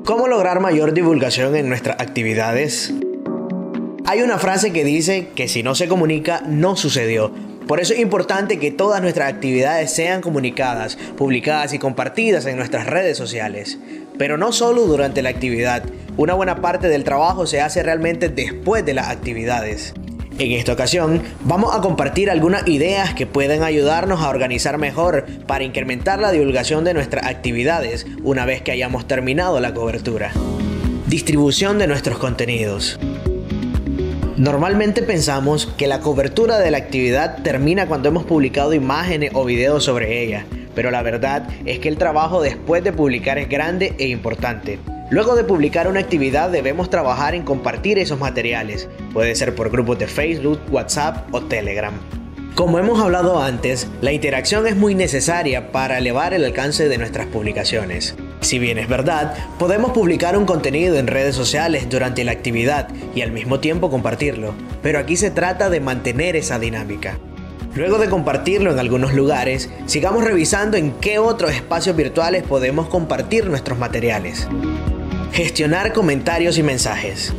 ¿Cómo lograr mayor divulgación en nuestras actividades? Hay una frase que dice que si no se comunica, no sucedió. Por eso es importante que todas nuestras actividades sean comunicadas, publicadas y compartidas en nuestras redes sociales. Pero no solo durante la actividad, una buena parte del trabajo se hace realmente después de las actividades. En esta ocasión, vamos a compartir algunas ideas que pueden ayudarnos a organizar mejor para incrementar la divulgación de nuestras actividades una vez que hayamos terminado la cobertura. Distribución de nuestros contenidos. Normalmente pensamos que la cobertura de la actividad termina cuando hemos publicado imágenes o videos sobre ella, pero la verdad es que el trabajo después de publicar es grande e importante. Luego de publicar una actividad debemos trabajar en compartir esos materiales, puede ser por grupos de Facebook, WhatsApp o Telegram. Como hemos hablado antes, la interacción es muy necesaria para elevar el alcance de nuestras publicaciones. Si bien es verdad, podemos publicar un contenido en redes sociales durante la actividad y al mismo tiempo compartirlo, pero aquí se trata de mantener esa dinámica. Luego de compartirlo en algunos lugares, sigamos revisando en qué otros espacios virtuales podemos compartir nuestros materiales. Gestionar comentarios y mensajes.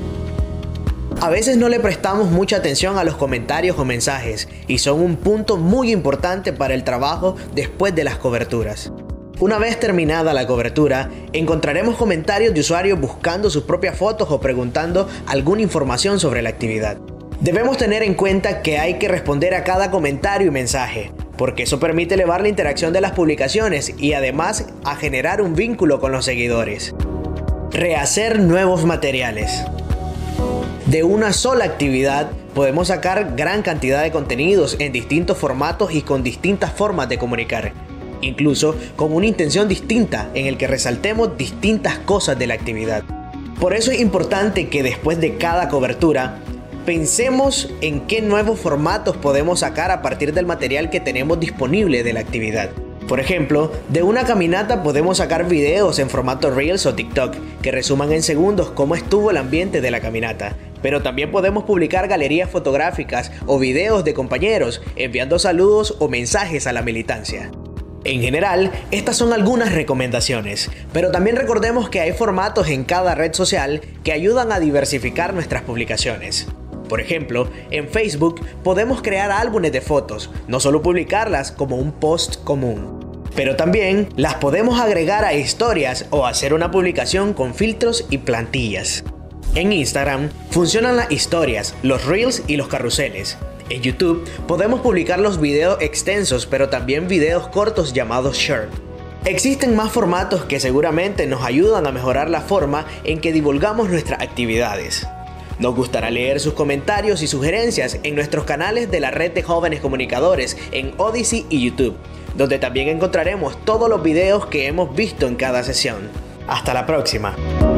A veces no le prestamos mucha atención a los comentarios o mensajes y son un punto muy importante para el trabajo después de las coberturas. Una vez terminada la cobertura, encontraremos comentarios de usuarios buscando sus propias fotos o preguntando alguna información sobre la actividad. Debemos tener en cuenta que hay que responder a cada comentario y mensaje, porque eso permite elevar la interacción de las publicaciones y además a generar un vínculo con los seguidores. Rehacer nuevos materiales. De una sola actividad podemos sacar gran cantidad de contenidos en distintos formatos y con distintas formas de comunicar, incluso con una intención distinta en el que resaltemos distintas cosas de la actividad. Por eso es importante que después de cada cobertura pensemos en qué nuevos formatos podemos sacar a partir del material que tenemos disponible de la actividad. Por ejemplo, de una caminata podemos sacar videos en formato Reels o TikTok que resuman en segundos cómo estuvo el ambiente de la caminata. Pero también podemos publicar galerías fotográficas o videos de compañeros enviando saludos o mensajes a la militancia. En general, estas son algunas recomendaciones, pero también recordemos que hay formatos en cada red social que ayudan a diversificar nuestras publicaciones. Por ejemplo, en Facebook podemos crear álbumes de fotos, no solo publicarlas como un post común. Pero también las podemos agregar a historias o hacer una publicación con filtros y plantillas. En Instagram funcionan las historias, los reels y los carruseles. En YouTube podemos publicar los videos extensos, pero también videos cortos llamados short. Existen más formatos que seguramente nos ayudan a mejorar la forma en que divulgamos nuestras actividades. Nos gustará leer sus comentarios y sugerencias en nuestros canales de la red de jóvenes comunicadores en Odysee y YouTube, donde también encontraremos todos los videos que hemos visto en cada sesión. Hasta la próxima.